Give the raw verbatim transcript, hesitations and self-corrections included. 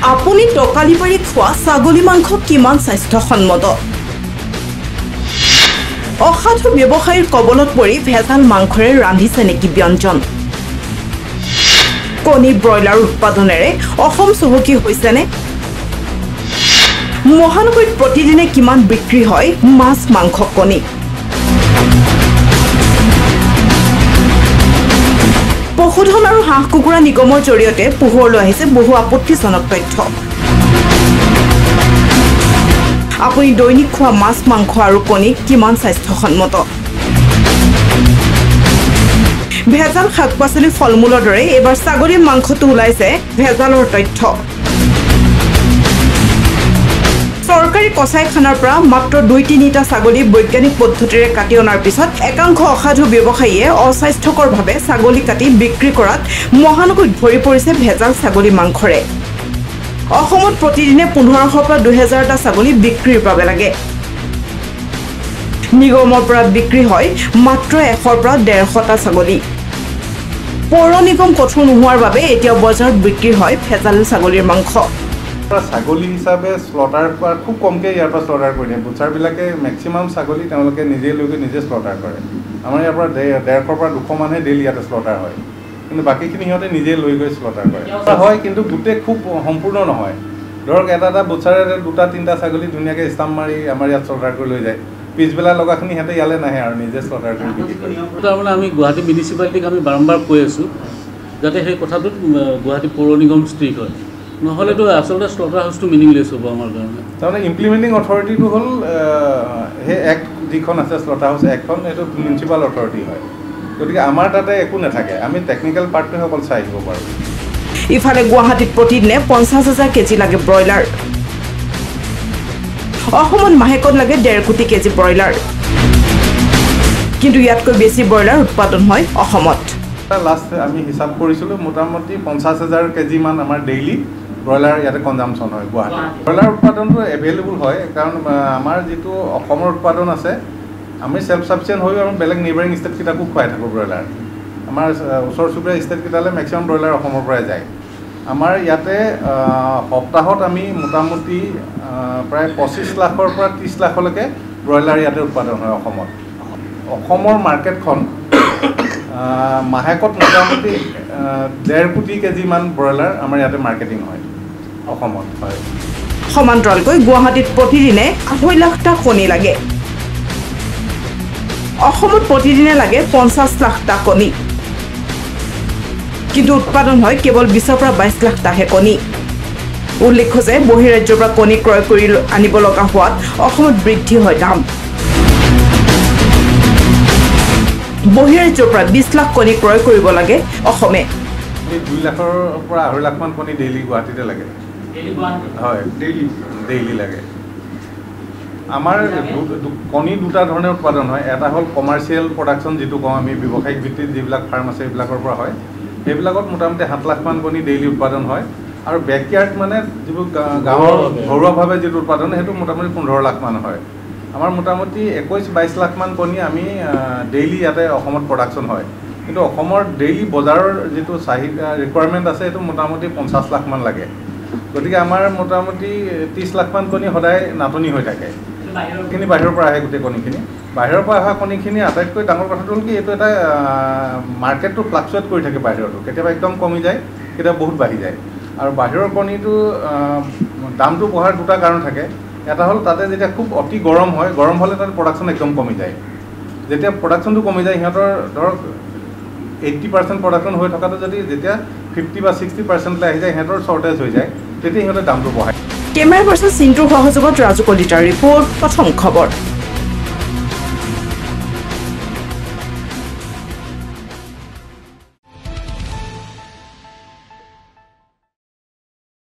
আপুনি টকালি পাৰি খোৱা ছাগলী মাংস কিমান স্বাস্থ্যসন্মত অসাধু ব্যৱসায়ীৰ কবলত পৰি ভেজাল মাংসৰে ৰান্ধিছে নেকি ব্যঞ্জন কণী ব্ৰইলাৰ উৎপাদনেৰে অসম চহকী হৈছেনে মহানগৰীত প্ৰতিদিনে কিমান বিক্ৰী হয় মাছ মাংস কণী পশুধন আৰু হাঁহ কুকুৰা নিগমৰ জৰিয়তে পোহৰলৈ আহিছে বহু আপত্তিজনক তথ্য আপুনি দৈনিক খোৱা মাছ মাংস আৰু কণী কিমান স্বাস্থ্যসন্মত ভেজাল শাক পাচলি ফলমূলৰ দৰে এবাৰ ছাগলীৰ মাংসটো ওলাইছে ভেজালৰ তথ্য চৰকাৰী কচাইখানাৰ পৰা মাত্ৰ দুই তিনিটা ছাগলী বৈজ্ঞানিক পদ্ধতিৰে কাটি অনাৰ পিছত একাংশ অসাধু ব্যৱসায়ীয়ে অস্বাস্থ্যকৰভাৱে ছাগলী কাটি বিক্ৰী কৰাত মহানগৰীত ভৰি পৰিছে ভেজাল ছাগলী মাংসৰে অসমত প্ৰতিদিনে পোন্ধৰশ পৰা দুই হাজাৰটা ছাগলী বিক্ৰীৰ বাবে লাগে নিগমৰ পৰা বিক্ৰী হয় মাত্ৰ এশৰ পৰা ডেৰশটা ছাগলী পৌৰ নিগম কঠোৰ নোহোৱাৰ বাবে এতিয়া বজাৰত বিক্ৰী হয় ভেজাল ছাগলীৰ মাংস ছাগলী হিচাপে স্লটাৰ কৰা খুব কমকৈ ইয়াৰ পৰা স্লটাৰ কৰি দিয়ে বুচাৰবিলাকে মেক্সিমাম ছাগলী তেওঁলোকে নিজে লৈ গৈ নিজে স্লটাৰ কৰে আমাৰ ইয়াৰ পৰা ডেৰশৰ পৰা দুশ মানুহে ডেইলি ইয়াতে স্লটাৰ হয় কিন্তু বাকীখিনি সিহঁতে নিজে লৈ গৈ স্লটাৰ কৰে হয় কিন্তু গোটেই খুব সম্পূৰ্ণ নহয় ধৰক এটা এটা বুচাৰে দুটা তিনিটা ছাগলী ধুনীয়াকৈ ষ্টাম্প মাৰি আমাৰ ইয়াত স্লটাৰ কৰি লৈ যায় পিছবেলা লগাখিনি সিহঁতে ইয়ালৈ নাহে আৰু নিজে স্লটাৰ কৰি বিক্ৰী কৰে তাৰমানে আমি গুৱাহাটী মিউনিচিপালিটিক আমি বাৰম্বাৰ কৈ আছোঁ যাতে সেই কথাটোত গুৱাহাটী পৌৰ নিগম ষ্ট্ৰিক হয় নহ'লেতো আচলতে স্লটাৰ হাউচটো মিনিংলেছ হ'ব আমাৰ কাৰণে তাৰমানে ইমপ্লিমেণ্টিং অথৰিটিটো হ'ল সেই এক্ট যিখন আছে স্লটাৰ হাউচ এক্টখন সেইটো মিউনিচিপাল অথৰিটি হয় গতিকে আমাৰ তাতে একো নাথাকে আমি টেকনিকেল পাৰ্টটোহে অকল চাই আহিব পাৰোঁ ইফালে গুৱাহাটীত প্ৰতিদিনে পঞ্চাছ হাজাৰ কেজি লাগে ব্ৰইলাৰ অসমত মাহেকত লাগে ডেৰ কোটি কেজি ব্ৰইলাৰ কিন্তু ইয়াতকৈ বেছি ব্ৰইলাৰ উৎপাদন হয় অসমত লাষ্ট আমি হিচাপ কৰিছিলোঁ মোটামুটি পঞ্চাছ হাজাৰ কেজিমান আমাৰ ডেইলি ব্ৰইলাৰ ইয়াতে কনজামশ্যন হয় গুৱাহাটীত ব্ৰইলাৰ উৎপাদনটো এভেইলেবল হয় কাৰণ আমাৰ যিটো অসমৰ উৎপাদন আছে আমি চেল্ফ ছাফিচিয়েণ্ট হৈ আমি বেলেগ নেইবাৰিং ষ্টেটকেইটাকো খুৱাই থাকোঁ ব্ৰইলাৰ আমাৰ ওচৰ চুবুৰীয়া ষ্টেটকেইটালৈ মেক্সিমাম ব্ৰইলাৰ অসমৰ পৰাই যায় আমাৰ ইয়াতে সপ্তাহত আমি মোটামুটি প্ৰায় পঁচিছ লাখৰ পৰা ত্ৰিছ লাখলৈকে ব্ৰইলাৰ ইয়াতে উৎপাদন হয় অসমত অসমৰ মাৰ্কেটখন মাহেকত মোটামুটি ডেৰ কোটি কেজিমান ব্ৰইলাৰ আমাৰ ইয়াতে মাৰ্কেটিং হয় অসমত হয় সমান্তৰালকৈ গুৱাহাটীত প্ৰতিদিনে আঢ়ৈ লাখটা কণী লাগে অসমত প্ৰতিদিনে লাগে পঞ্চাছ লাখটা কণী কিন্তু উৎপাদন হয় কেৱল বিছৰ পৰা বাইছ লাখটাহে কণী উল্লেখ্য যে বহিৰাজ্যৰ পৰা কণী ক্ৰয় কৰি আনিব লগা হোৱাত অসমত বৃদ্ধি হয় দাম বহিৰাজ্যৰ পৰা বিছ লাখ কণী ক্ৰয় কৰিব লাগে অসমে দুই লাখৰ পৰা আঢ়ৈ লাখমান কণী ডেইলি গুৱাহাটীতে লাগে হয় ডেইলি ডেইলি লাগে আমাৰ কণী দুটা ধৰণে উৎপাদন হয় এটা হ'ল কমাৰ্চিয়েল প্ৰডাকশ্যন যিটো কওঁ আমি ব্যৱসায়িক ভিত্তিত যিবিলাক ফাৰ্ম আছে সেইবিলাকৰ পৰা হয় সেইবিলাকত মোটামুটি সাত লাখমান কণী ডেইলি উৎপাদন হয় আৰু বেকয়াৰ্ড মানে যিবোৰ গাঁৱৰ ঘৰুৱাভাৱে যিটো উৎপাদন সেইটো মোটামুটি পোন্ধৰ লাখমান হয় আমাৰ মোটামুটি একৈছ বাইছ লাখমান কণী আমি ডেইলি ইয়াতে অসমত প্ৰডাকশ্যন হয় কিন্তু অসমৰ ডেইলি বজাৰৰ যিটো চাহিদা ৰিকুৱাৰমেণ্ট আছে সেইটো মোটামুটি পঞ্চাছ লাখমান লাগে গতিকে আমাৰ মোটামুটি ত্ৰিছ লাখমান কণী সদায় নাটনি হৈ থাকে এইখিনি বাহিৰৰ পৰা আহে গোটেই কণীখিনি বাহিৰৰ পৰা অহা কণীখিনি আটাইতকৈ ডাঙৰ কথাটো হ'ল কি এইটো এটা মাৰ্কেটটো ফ্লাকচুৱেট কৰি থাকে বাহিৰতো কেতিয়াবা একদম কমি যায় কেতিয়াবা বহুত বাঢ়ি যায় আৰু বাহিৰৰ কণীটো দামটো বঢ়াৰ দুটা কাৰণ থাকে এটা হ'ল তাতে যেতিয়া খুব অতি গৰম হয় গৰম হ'লে তাতে প্ৰডাকশ্যন একদম কমি যায় যেতিয়া প্ৰডাকশ্যনটো কমি যায় সিহঁতৰ ধৰক এইট্টি পাৰ্চেণ্ট প্ৰডাকশ্যন হৈ থকাটো যদি যেতিয়া ফিফটি বা ছিক্সটি পাৰ্চেণ্টলৈ আহি যায় সিহঁতৰ শ্বৰ্টেজ হৈ যায় তেতিয়া সিহঁতে দামটো বঢ়ায় কেমেৰা পাৰ্চন চিন্টুৰ সহযোগত ৰাজু কলিতাৰ ৰিপৰ্ট প্ৰথম খবৰ।